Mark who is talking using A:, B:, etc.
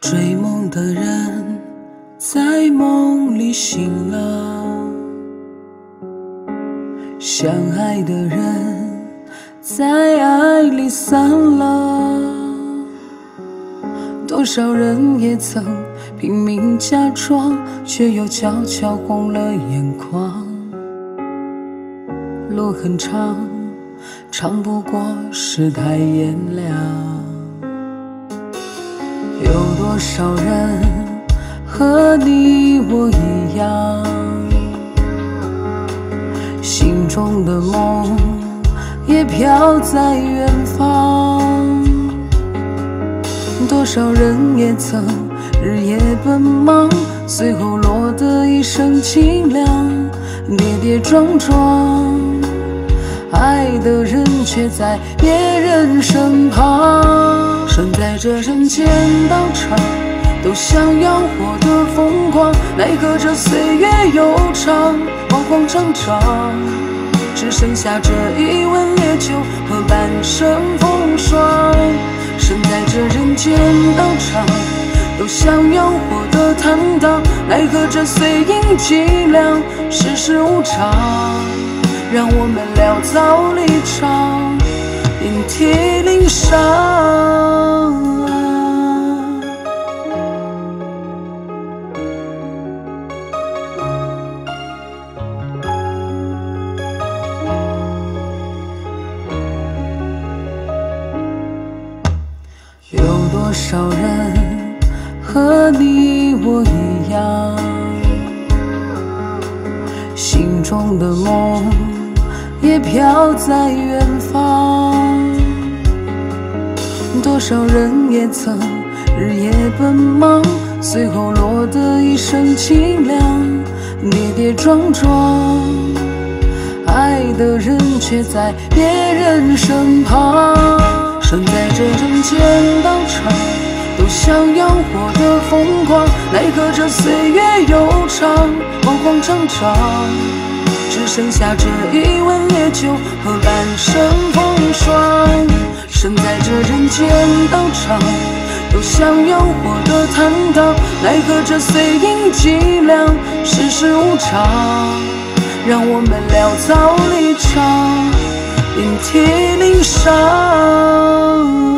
A: 追梦的人在梦里醒了，相爱的人在爱里散了。多少人也曾拼命假装，却又悄悄红了眼眶。路很长，长不过是太炎凉。有多少人和你我一样，心中的梦也飘在远方。多少人也曾日夜奔忙，最后落得一身凄凉，跌跌撞撞，爱的人却在别人身旁。身在这人间道场，都想要活得疯狂，奈何这岁月悠长，慌慌张张，只剩下这一碗烈酒和半生风霜。身在这人间道场，都想要活得坦荡，奈何这碎银几两，世事无常，让我们潦草离场，遍体鳞伤。有多少人和你我一样，心中的梦也飘在远方。多少人也曾日夜奔忙，最后落得一身凄凉，跌跌撞撞，爱的人却在别人身旁。身在这人间道场，都想要活得疯狂，奈何这岁月悠长，慌慌张张，只剩下这一碗烈酒和半生风霜。身在这人间道场，都想要活得坦荡，奈何这碎银几两，世事无常，让我们潦草离场，遍体鳞伤。